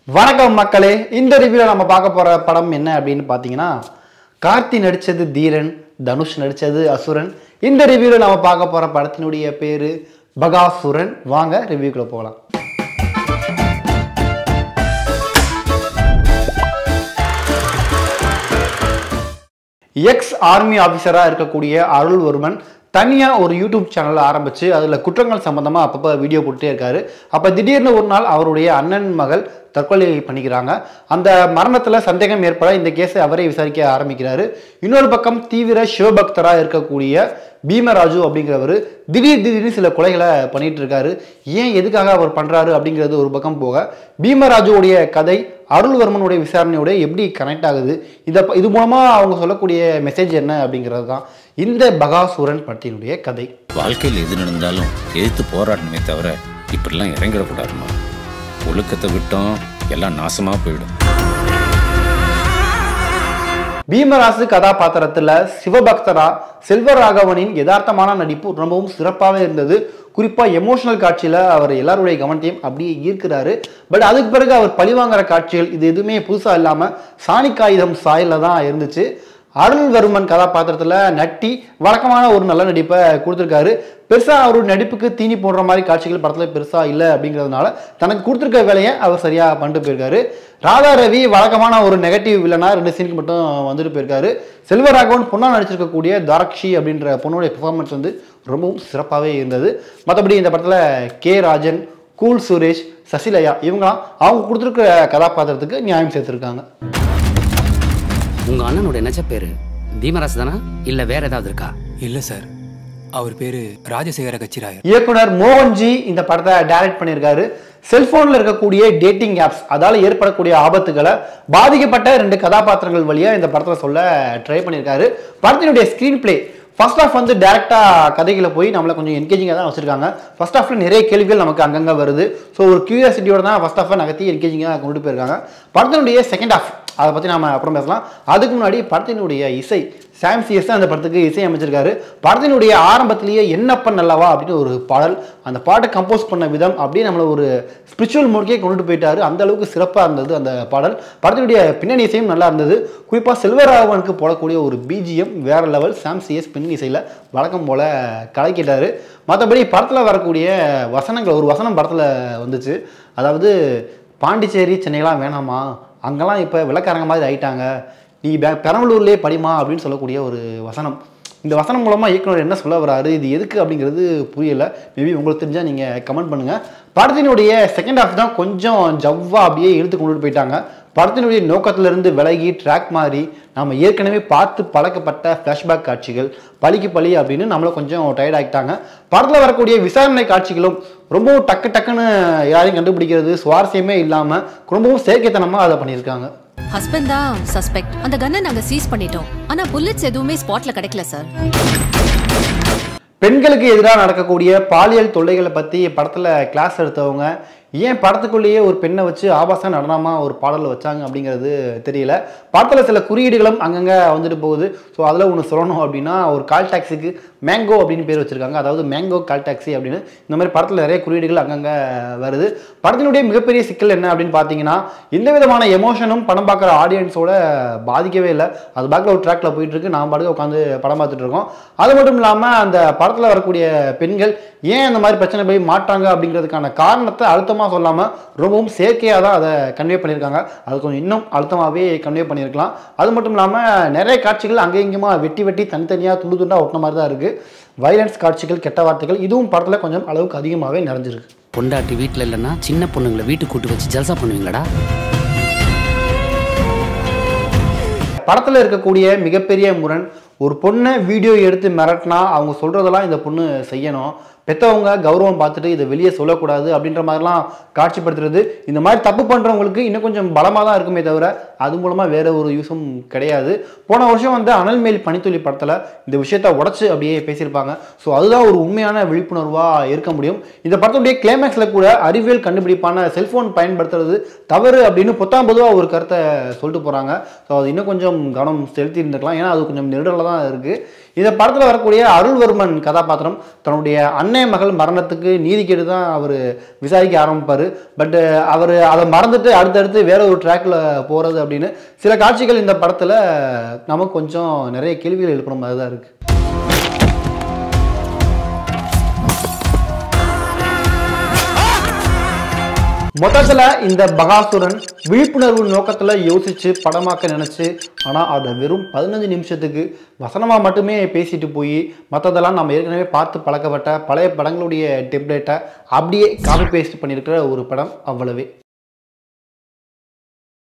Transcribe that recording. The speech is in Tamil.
வணக்கம் மக்களே, இந்த ரிவ்யூல நம்ம பார்க்க போற படம் என்ன அப்படின்னு பாத்தீங்கன்னா, கார்த்தி நடிச்சது தீரன், தனுஷ் நடிச்சது அசுரன். இந்த ரிவ்யூல நம்ம பார்க்க போற படத்தினுடைய பேரு பகாசுரன். வாங்க ரிவ்யூக்குள்ள போகலாம். எக்ஸ் ஆர்மி ஆபீசரா இருக்கக்கூடிய அருள்வர்மன் தனியா ஒரு யூடியூப் சேனல் ஆரம்பிச்சு அதுல குற்றங்கள் சம்பந்தமா அப்பப்போ வீடியோ போட்டுட்டே இருக்காரு. அப்ப திடீர்னு ஒரு நாள் அவருடைய அண்ணன் மகள் தற்கொலை பண்ணிக்கிறாங்க. அந்த மரணத்துல சந்தேகம் ஏற்பட இந்த கேஸை அவரே விசாரிக்க ஆரம்பிக்கிறாரு. இன்னொரு பக்கம் தீவிர சிவபக்தரா இருக்கக்கூடிய பீமராஜு அப்படிங்கிறவர் திடீர்னு சில கொலைகளை பண்ணிட்டு இருக்காரு. ஏன் எதுக்காக அவர் பண்றாரு அப்படிங்கிறது ஒரு பக்கம் போக, பீமராஜுடைய கதை அருள்வர்மனுடைய விசாரணையோட எப்படி கனெக்ட் ஆகுது, இது மூலமா அவங்க சொல்லக்கூடிய மெசேஜ் என்ன அப்படிங்கிறது தான் இந்த பகாசுரன் படத்தினுடைய கதை. வாழ்க்கையில் எது நடந்தாலும் எதிர்த்து போராடணுமே தவிர இப்படிலாம் இறங்கிடக்கூடாதுமா. ஒழுக்கத்தை விட்டோம் எல்லாம் நாசமா போயிடும். பீமராசு கதாபாத்திரத்துல சிவபக்தரா செல்வராகவனின் யதார்த்தமான நடிப்பு ரொம்பவும் சிறப்பாகவே இருந்தது. குறிப்பா எமோஷனல் காட்சியில அவர் எல்லாருடைய கவனத்தையும் அப்படியே ஈர்க்கிறாரு. பட் அதுக்கு பிறகு அவர் பழிவாங்கிற காட்சிகள் இது எதுவுமே புதுசா இல்லாம சாணிக்காயுதம் சாயல தான் இருந்துச்சு. அருள்வர்மன் கதாபாத்திரத்துல நட்டி வழக்கமான ஒரு நல்ல நடிப்பை கொடுத்துருக்காரு. பெருசா அவருடைய நடிப்புக்கு தீனி போடுற மாதிரி காட்சிகள் படத்துல பெருசா இல்லை அப்படிங்கிறதுனால தனக்கு கொடுத்துருக்க வேலையை அவர் சரியா பண்ணிட்டு போயிருக்காரு. ராதா ரவி வழக்கமான ஒரு நெகட்டிவ் வில்லனா 2 சீனுக்கு மட்டும் வந்துட்டு போயிருக்காரு. செல்வராகவன் பொண்ணா நடிச்சிருக்கக்கூடிய தாரக்ஷி அப்படின்ற பொண்ணுடைய பெர்ஃபார்மன்ஸ் ரொம்பவும் சிறப்பாகவே இருந்தது. மற்றபடி இந்த படத்துல கே ராஜன், கூல் சுரேஷ், சசிலயா இவங்களாம் அவங்க கொடுத்துருக்க கதாபாத்திரத்துக்கு நியாயம் சேர்த்திருக்காங்க. உங்க அண்ணனோட நிஜ பேரு பீமராஜ் தானா இல்ல வேற ஏதாவது இருக்கா? இல்ல சார், அவர் பேரு ராஜசேகர கச்சிராயர். இயக்குனர் மோகன்ஜி இந்த படத்தை டைரக்ட் பண்ணியிருக்காரு. செல்போன்ல இருக்கக்கூடிய டேட்டிங் ஆப்ஸ் அதால ஏற்படக்கூடிய ஆபத்துகளை பாதிக்கப்பட்ட 2 கதாபாத்திரங்கள் வழியா இந்த படத்துல சொல்ல ட்ரை பண்ணியிருக்காரு. படத்தினுடைய ஸ்கிரீன் பிளே ஃபர்ஸ்ட் ஆஃப் டைரக்டா கதைகளை போய் நம்மளை கொஞ்சம் என்கேஜிங்காக தான் வச்சிருக்காங்க. ஃபர்ஸ்ட் ஆஃப்ல நிறைய கேள்விகள் நமக்கு அங்கங்க வருது. ஸோ ஒரு கியூரியாசிட்டியோட தான் ஃபர்ஸ்ட் ஆஃப் நகர்த்தி என்கேஜிங்காக கொண்டு போயிருக்காங்க. படத்தினுடைய செகண்ட் ஆஃப் அதை பற்றி நாம அப்புறம் பேசலாம். அதுக்கு முன்னாடி படத்தினுடைய இசை சாம் சிஎஸ் அந்த படத்துக்கு இசை அமைச்சிருக்காரு. படத்தினுடைய ஆரம்பத்திலேயே என்னப்ப நல்லவா அப்படின்னு ஒரு பாடல், அந்த பாட்டை கம்போஸ் பண்ண விதம் அப்படியே நம்மளை ஒரு ஸ்பிரிச்சுவல் மோட்கே கொண்டுட்டு போயிட்டாரு. அந்த அளவுக்கு சிறப்பாக இருந்தது அந்த பாடல். படத்தினுடைய பின்னணி இசையும் நல்லா இருந்தது. குறிப்பாக செல்வராகவனுக்கு போடக்கூடிய ஒரு பிஜிஎம் வேற லெவல். சாம் சிஎஸ் பின்னணி இசையில் வழக்கம் போல கலக்கிட்டாரு. மற்றபடி படத்தில் வரக்கூடிய வசனங்கள், ஒரு வசனம் படத்தில் வந்துச்சு. அதாவது பாண்டிச்சேரி சென்னையெல்லாம் வேணாமா, அங்கெல்லாம் இப்போ விளக்காரங்க மாதிரி ஆயிட்டாங்க, நீ பெரம்பலூர்லேயே படிமா அப்படின்னு சொல்லக்கூடிய ஒரு வசனம். இந்த வசனம் மூலமாக இயக்குனர் என்ன சொல்ல வராரு, இது எதுக்கு அப்படிங்கிறது புரியலை. மேபி உங்களுக்கு தெரிஞ்சால் நீங்கள் கமெண்ட் பண்ணுங்கள். படத்தினுடைய செகண்ட் ஹாஃப் தான் கொஞ்சம் ஜவ்வா அப்படியே இழுத்து கொண்டுட்டு போயிட்டாங்க. படத்தினுடைய நோக்கத்திலிருந்து விலகி ட்ராக் மாதிரி நம்ம ஏற்கனவே பார்த்து பழக்கப்பட்ட ஃப்ளாஷ்பேக் காட்சிகள் பழிக்கு பழி அப்படின்னு நம்மளை கொஞ்சம் டயர்ட் ஆகிட்டாங்க. படத்தில் வரக்கூடிய விசாரணை காட்சிகளும் ரொம்பவும் டக்குன்னு யாரையும் கண்டுபிடிக்கிறது சுவாரஸ்யமே இல்லாமல் ரொம்பவும் செயற்கைத்தனமாக அதை பண்ணியிருக்காங்க. ஹஸ்பண்ட் தான் சஸ்பெக்ட். அந்த கன்னை நாங்க சீஸ் பண்ணிட்டோம். ஆனா புல்லட்ஸ் எதுவுமே ஸ்பாட்ல கிடைக்கல சார். பெண்களுக்கு எதிராக நடக்கக்கூடிய பாலியல் தொல்லைகளை பற்றி படத்தில் கிளாஸ் எடுத்தவங்க ஏன் படத்துக்குள்ளேயே ஒரு பெண்ணை வச்சு ஆபாச நடனமாக ஒரு பாடலில் வச்சாங்க அப்படிங்கிறது தெரியல. படத்தில் சில குறியீடுகளும் அங்கங்கே வந்துட்டு போகுது. ஸோ அதில் ஒன்று சொல்லணும் அப்படின்னா, ஒரு கால் டாக்ஸிக்கு மேங்கோ அப்படின்னு பேர் வச்சுருக்காங்க. அதாவது மேங்கோ கால் டாக்ஸி அப்படின்னு இந்த மாதிரி படத்தில் நிறைய குறியீடுகள் அங்கங்கே வருது. படத்தினுடைய மிகப்பெரிய சிக்கல் என்ன அப்படின்னு பார்த்தீங்கன்னா, எந்த விதமான எமோஷனும் படம் பார்க்குற ஆடியன்ஸோட பாதிக்கவே இல்லை. அது பேக்கில் ஒரு ட்ராக்ல போயிட்டு இருக்கு, நான் பாட்டுக்கு உட்காந்து படம் பார்த்துட்டு இருக்கோம். அது மட்டும் இல்லாமல் அந்த படத்தில் வரக்கூடிய பெண்கள் ஏன் அந்த மாதிரி பிரச்சனை போய் மாட்டாங்க அப்படிங்கிறதுக்கான காரணத்தை அழுத்தமாக சொல்லாமல் ரொம்பவும் செயற்கையாக தான் அதை கன்வே பண்ணியிருக்காங்க. அது கொஞ்சம் இன்னும் அழுத்தமாகவே கன்வே பண்ணியிருக்கலாம். அது மட்டும் இல்லாமல் நிறைய காட்சிகள் அங்கே இங்கேயுமா வெட்டி தனித்தனியாக துண்டா ஒட்டின மாதிரி தான் இருக்குது. வைலன்ஸ் காட்சிகள், கெட்ட வார்த்தைகள் இதுவும் படத்தில் கொஞ்சம் அளவுக்கு அதிகமாகவே நிறைஞ்சிருக்கு. பொண்டாட்டி வீட்டில் இல்லைன்னா சின்ன பொண்ணுங்களை வீட்டுக்கு கூட்டு வச்சு ஜல்சா பண்ணுவீங்களாடா? படத்தில் இருக்கக்கூடிய மிகப்பெரிய முரண், ஒரு பொண்ணை வீடியோ எடுத்து மிரட்டினா அவங்க சொல்கிறதெல்லாம் இந்த பொண்ணு செய்யணும், பெற்றவங்க கௌரவம் பார்த்துட்டு இதை வெளியே சொல்லக்கூடாது அப்படின்ற மாதிரிலாம் காட்சிப்படுத்துறது. இந்த மாதிரி தப்பு பண்ணுறவங்களுக்கு இன்னும் கொஞ்சம் பலமாக தான் இருக்குமே தவிர அது மூலமாக வேற ஒரு யூஸும் கிடையாது. போன வருஷம் வந்து அனல்மேல் பனித்துளி படத்தில் இந்த விஷயத்தை உடச்சி அப்படியே பேசியிருப்பாங்க. ஸோ அதுதான் ஒரு உண்மையான விழிப்புணர்வாக இருக்க முடியும். இந்த படத்துடைய கிளைமேக்ஸில் கூட அறிவியல் கண்டுபிடிப்பான செல்ஃபோன் பயன்படுத்துறது தவறு அப்படின்னு பொதுவாக ஒரு கருத்தை சொல்லிட்டு போகிறாங்க. ஸோ அது இன்னும் கொஞ்சம் கவனம் செலுத்தி இருந்திருக்கலாம். ஏன்னா அது கொஞ்சம் நெருடலாக தான் இருக்குது. இந்த படத்தில் வரக்கூடிய அருள்வர்மன் கதாபாத்திரம் தன்னுடைய அன்னை மகள் மரணத்துக்கு நீதி கேட்டு தான் அவர் விசாரிக்க ஆரம்பிப்பார். பட் அவர் அதை மறந்துட்டு அடுத்தடுத்து வேற ஒரு ட்ராக்ல போகிறது அப்படின்னு சில காட்சிகள் இந்த படத்தில் நமக்கு கொஞ்சம் நிறைய கேள்விகள் எழுப்புற மாதிரி தான் இருக்குது. மொத்தத்தில் இந்த பகாசுரன் விழிப்புணர்வு நோக்கத்தில் யோசிச்சு படமாக்க நினச்சி, ஆனால் அதை வெறும் 15 நிமிஷத்துக்கு வசனமாக மட்டுமே பேசிட்டு போய் மற்றதெல்லாம் நம்ம ஏற்கனவே பார்த்து பழக்கப்பட்ட பழைய படங்களுடைய டெம்ப்ளேட்டை அப்படியே காப்பி பேஸ்ட் பண்ணியிருக்கிற ஒரு படம். அவ்வளவே.